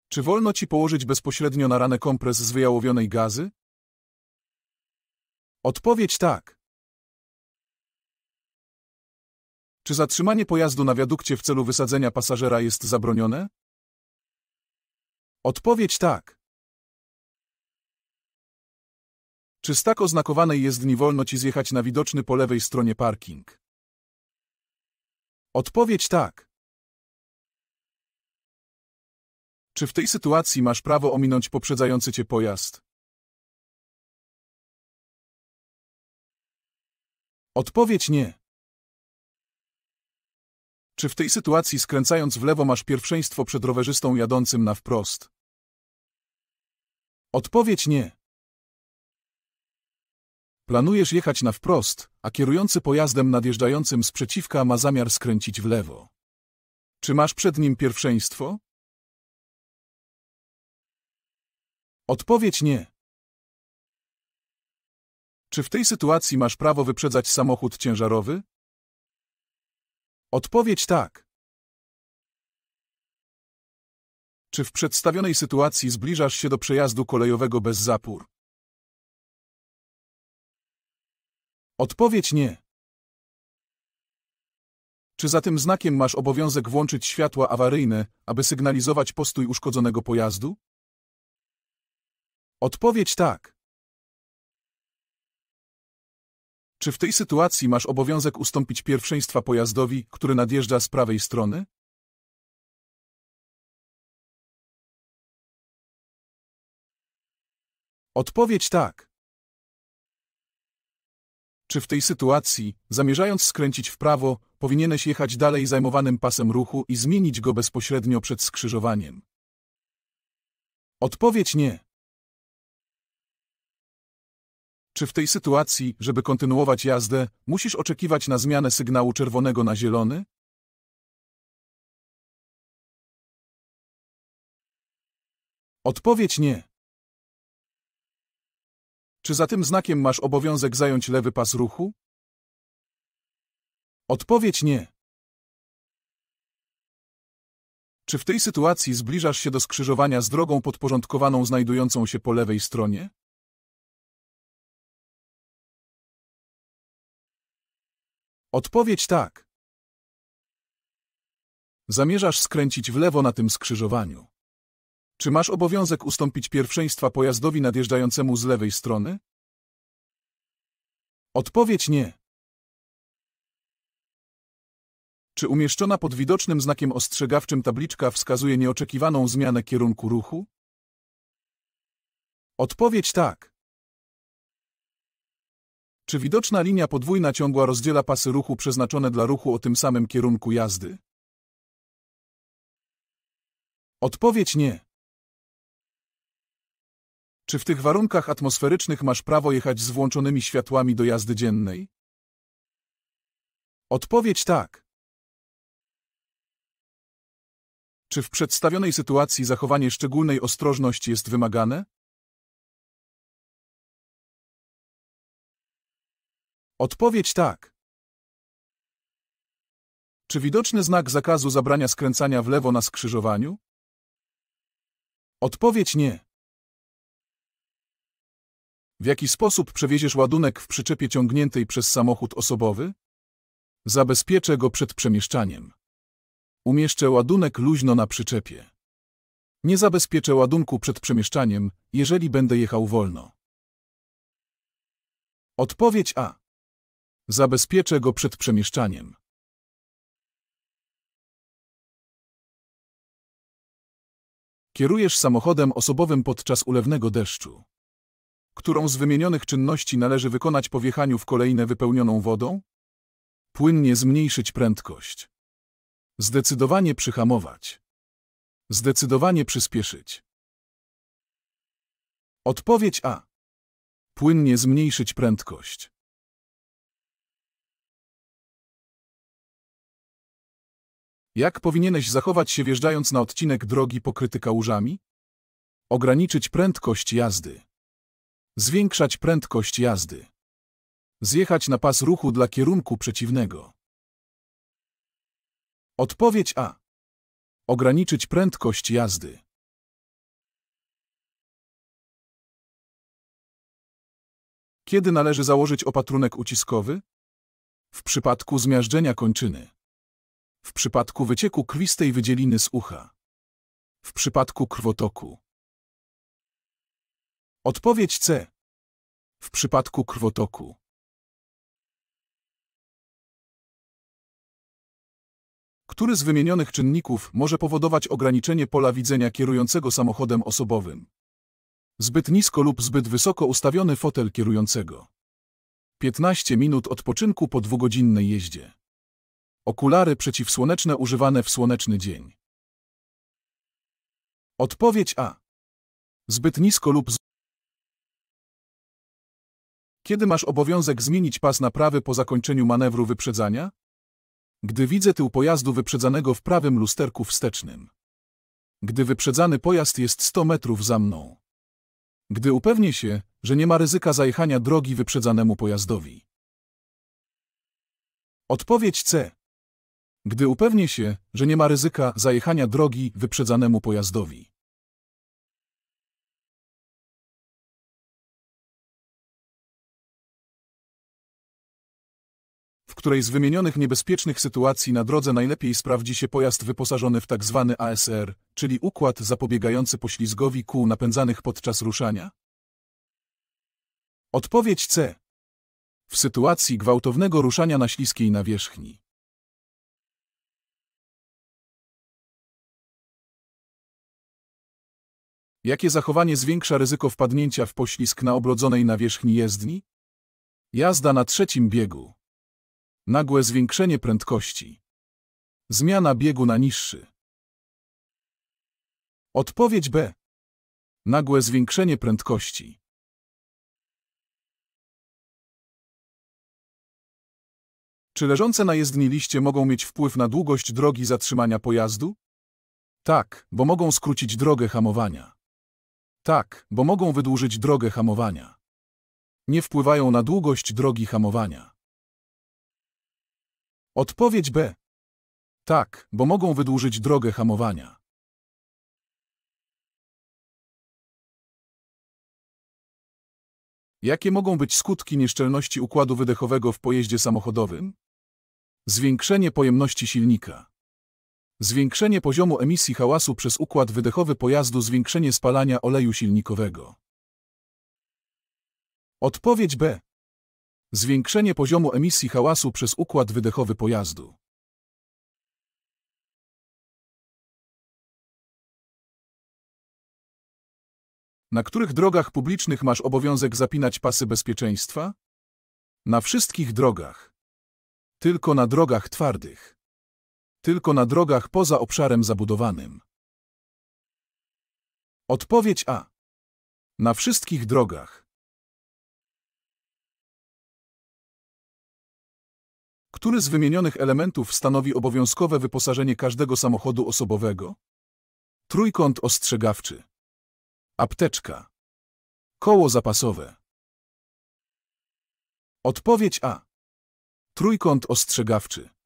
Czy wolno ci położyć bezpośrednio na ranę kompres z wyjałowionej gazy? Odpowiedź tak. Czy zatrzymanie pojazdu na wiadukcie w celu wysadzenia pasażera jest zabronione? Odpowiedź tak. Czy z tak oznakowanej jezdni wolno ci zjechać na widoczny po lewej stronie parking? Odpowiedź tak. Czy w tej sytuacji masz prawo ominąć poprzedzający cię pojazd? Odpowiedź nie. Czy w tej sytuacji skręcając w lewo masz pierwszeństwo przed rowerzystą jadącym na wprost? Odpowiedź nie. Planujesz jechać na wprost, a kierujący pojazdem nadjeżdżającym z przeciwka ma zamiar skręcić w lewo. Czy masz przed nim pierwszeństwo? Odpowiedź nie. Czy w tej sytuacji masz prawo wyprzedzać samochód ciężarowy? Odpowiedź tak. Czy w przedstawionej sytuacji zbliżasz się do przejazdu kolejowego bez zapór? Odpowiedź nie. Czy za tym znakiem masz obowiązek włączyć światła awaryjne, aby sygnalizować postój uszkodzonego pojazdu? Odpowiedź tak. Czy w tej sytuacji masz obowiązek ustąpić pierwszeństwa pojazdowi, który nadjeżdża z prawej strony? Odpowiedź tak. Czy w tej sytuacji, zamierzając skręcić w prawo, powinieneś jechać dalej zajmowanym pasem ruchu i zmienić go bezpośrednio przed skrzyżowaniem? Odpowiedź nie. Czy w tej sytuacji, żeby kontynuować jazdę, musisz oczekiwać na zmianę sygnału czerwonego na zielony? Odpowiedź nie. Czy za tym znakiem masz obowiązek zająć lewy pas ruchu? Odpowiedź nie. Czy w tej sytuacji zbliżasz się do skrzyżowania z drogą podporządkowaną znajdującą się po lewej stronie? Odpowiedź tak. Zamierzasz skręcić w lewo na tym skrzyżowaniu. Czy masz obowiązek ustąpić pierwszeństwa pojazdowi nadjeżdżającemu z lewej strony? Odpowiedź nie. Czy umieszczona pod widocznym znakiem ostrzegawczym tabliczka wskazuje nieoczekiwaną zmianę kierunku ruchu? Odpowiedź tak. Czy widoczna linia podwójna ciągła rozdziela pasy ruchu przeznaczone dla ruchu o tym samym kierunku jazdy? Odpowiedź nie. Czy w tych warunkach atmosferycznych masz prawo jechać z włączonymi światłami do jazdy dziennej? Odpowiedź tak. Czy w przedstawionej sytuacji zachowanie szczególnej ostrożności jest wymagane? Odpowiedź tak. Czy widoczny znak zakazu zabrania skręcania w lewo na skrzyżowaniu? Odpowiedź nie. W jaki sposób przewieziesz ładunek w przyczepie ciągniętej przez samochód osobowy? Zabezpieczę go przed przemieszczaniem. Umieszczę ładunek luźno na przyczepie. Nie zabezpieczę ładunku przed przemieszczaniem, jeżeli będę jechał wolno. Odpowiedź A. Zabezpieczę go przed przemieszczaniem. Kierujesz samochodem osobowym podczas ulewnego deszczu. Którą z wymienionych czynności należy wykonać po wjechaniu w kolejnę wypełnioną wodą? Płynnie zmniejszyć prędkość. Zdecydowanie przyhamować. Zdecydowanie przyspieszyć. Odpowiedź A. Płynnie zmniejszyć prędkość. Jak powinieneś zachować się wjeżdżając na odcinek drogi pokryty kałużami? Ograniczyć prędkość jazdy. Zwiększać prędkość jazdy. Zjechać na pas ruchu dla kierunku przeciwnego. Odpowiedź A. Ograniczyć prędkość jazdy. Kiedy należy założyć opatrunek uciskowy? W przypadku zmiażdżenia kończyny. W przypadku wycieku krwistej wydzieliny z ucha. W przypadku krwotoku. Odpowiedź C. W przypadku krwotoku. Który z wymienionych czynników może powodować ograniczenie pola widzenia kierującego samochodem osobowym? Zbyt nisko lub zbyt wysoko ustawiony fotel kierującego. 15 minut odpoczynku po 2-godzinnej jeździe. Okulary przeciwsłoneczne używane w słoneczny dzień. Odpowiedź A. Zbyt nisko lub Kiedy masz obowiązek zmienić pas naprawy po zakończeniu manewru wyprzedzania? Gdy widzę tył pojazdu wyprzedzanego w prawym lusterku wstecznym. Gdy wyprzedzany pojazd jest 100 metrów za mną. Gdy upewnię się, że nie ma ryzyka zajechania drogi wyprzedzanemu pojazdowi. Odpowiedź C. Gdy upewnię się, że nie ma ryzyka zajechania drogi wyprzedzanemu pojazdowi. W której z wymienionych niebezpiecznych sytuacji na drodze najlepiej sprawdzi się pojazd wyposażony w tzw. ASR, czyli układ zapobiegający poślizgowi kół napędzanych podczas ruszania? Odpowiedź C. W sytuacji gwałtownego ruszania na śliskiej nawierzchni. Jakie zachowanie zwiększa ryzyko wpadnięcia w poślizg na oblodzonej nawierzchni jezdni? Jazda na trzecim biegu. Nagłe zwiększenie prędkości. Zmiana biegu na niższy. Odpowiedź B. Nagłe zwiększenie prędkości. Czy leżące na jezdni liście mogą mieć wpływ na długość drogi zatrzymania pojazdu? Tak, bo mogą skrócić drogę hamowania. Tak, bo mogą wydłużyć drogę hamowania. Nie wpływają na długość drogi hamowania. Odpowiedź B. Tak, bo mogą wydłużyć drogę hamowania. Jakie mogą być skutki nieszczelności układu wydechowego w pojeździe samochodowym? Zwiększenie pojemności silnika. Zwiększenie poziomu emisji hałasu przez układ wydechowy pojazdu, zwiększenie spalania oleju silnikowego. Odpowiedź B. Zwiększenie poziomu emisji hałasu przez układ wydechowy pojazdu. Na których drogach publicznych masz obowiązek zapinać pasy bezpieczeństwa? Na wszystkich drogach. Tylko na drogach twardych. Tylko na drogach poza obszarem zabudowanym. Odpowiedź A. Na wszystkich drogach. Który z wymienionych elementów stanowi obowiązkowe wyposażenie każdego samochodu osobowego? Trójkąt ostrzegawczy. Apteczka. Koło zapasowe. Odpowiedź A. Trójkąt ostrzegawczy.